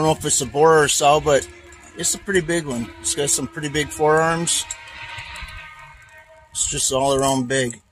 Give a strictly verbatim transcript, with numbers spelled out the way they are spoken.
know if it's a boar or a sow, but it's a pretty big one. It's got some pretty big forearms. It's just all around big.